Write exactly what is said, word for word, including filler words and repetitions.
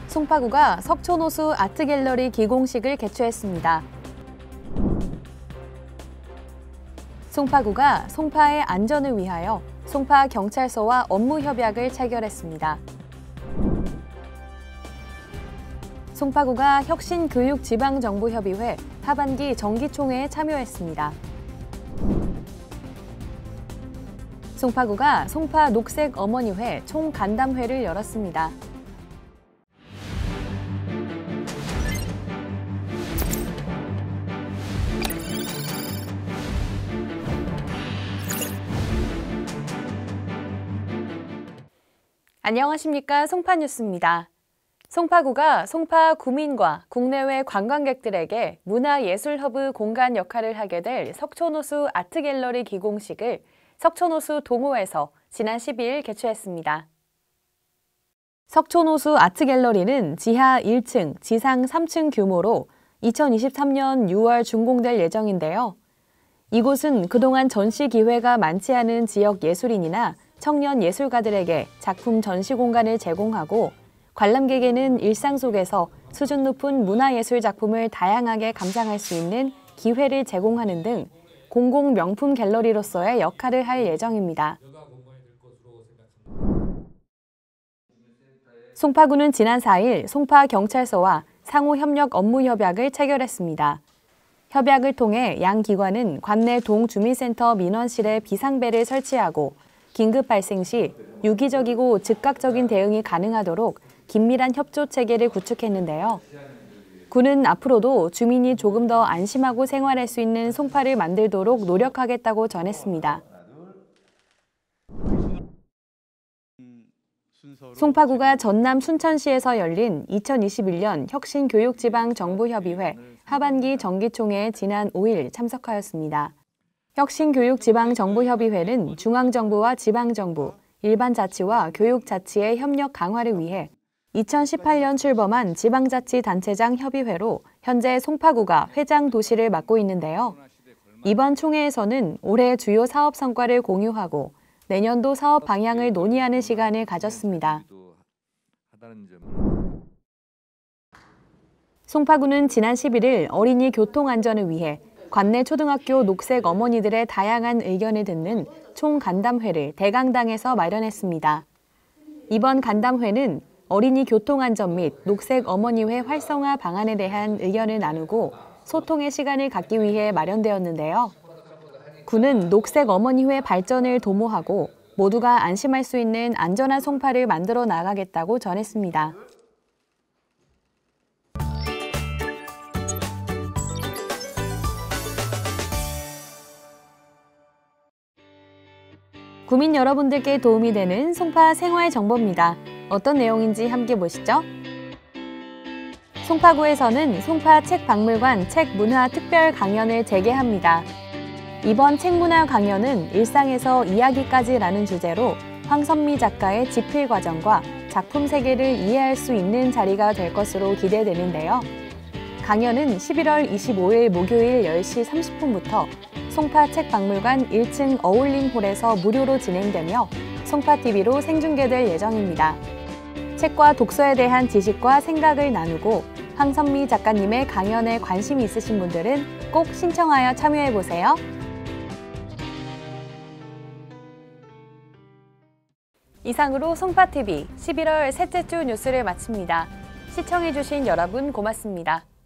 송파구가 석촌호수 아트갤러리 기공식을 개최했습니다. 송파구가 송파의 안전을 위하여 송파경찰서와 업무 협약을 체결했습니다. 송파구가 혁신교육지방정부협의회 하반기 정기총회에 참여했습니다. 송파구가 송파 녹색어머니회 총간담회를 열었습니다. 안녕하십니까, 송파뉴스입니다. 송파구가 송파 구민과 국내외 관광객들에게 문화예술허브 공간 역할을 하게 될 석촌호수 아트갤러리 기공식을 석촌호수 동호에서 지난 십이일 개최했습니다. 석촌호수 아트갤러리는 지하 일 층, 지상 삼 층 규모로 이천이십삼년 유월 준공될 예정인데요. 이곳은 그동안 전시 기회가 많지 않은 지역 예술인이나 청년 예술가들에게 작품 전시 공간을 제공하고 관람객에는 일상 속에서 수준 높은 문화예술 작품을 다양하게 감상할 수 있는 기회를 제공하는 등 공공 명품 갤러리로서의 역할을 할 예정입니다. 송파구는 지난 사일 송파경찰서와 상호협력 업무협약을 체결했습니다. 협약을 통해 양 기관은 관내 동주민센터 민원실에 비상벨을 설치하고 긴급 발생 시 유기적이고 즉각적인 대응이 가능하도록 긴밀한 협조 체계를 구축했는데요. 구는 앞으로도 주민이 조금 더 안심하고 생활할 수 있는 송파를 만들도록 노력하겠다고 전했습니다. 송파구가 전남 순천시에서 열린 이천이십일년 혁신교육지방정부협의회 하반기 정기총회에 지난 오일 참석하였습니다. 혁신교육지방정부협의회는 중앙정부와 지방정부, 일반자치와 교육자치의 협력 강화를 위해 이천십팔년 출범한 지방자치단체장 협의회로 현재 송파구가 회장 도시를 맡고 있는데요. 이번 총회에서는 올해 주요 사업 성과를 공유하고 내년도 사업 방향을 논의하는 시간을 가졌습니다. 송파구는 지난 십일일 어린이 교통안전을 위해 관내 초등학교 녹색 어머니들의 다양한 의견을 듣는 총간담회를 대강당에서 마련했습니다. 이번 간담회는 어린이 교통안전 및 녹색 어머니회 활성화 방안에 대한 의견을 나누고 소통의 시간을 갖기 위해 마련되었는데요. 구는 녹색 어머니회 발전을 도모하고 모두가 안심할 수 있는 안전한 송파를 만들어 나가겠다고 전했습니다. 구민 여러분들께 도움이 되는 송파 생활 정보입니다. 어떤 내용인지 함께 보시죠. 송파구에서는 송파 책박물관 책문화 특별 강연을 재개합니다. 이번 책문화 강연은 일상에서 이야기까지라는 주제로 황선미 작가의 집필 과정과 작품 세계를 이해할 수 있는 자리가 될 것으로 기대되는데요. 강연은 십일월 이십오일 목요일 열시 삼십분부터 송파 책박물관 일 층 어울림홀에서 무료로 진행되며 송파티비로 생중계될 예정입니다. 책과 독서에 대한 지식과 생각을 나누고 황선미 작가님의 강연에 관심이 있으신 분들은 꼭 신청하여 참여해보세요. 이상으로 송파티비 십일월 셋째 주 뉴스를 마칩니다. 시청해주신 여러분 고맙습니다.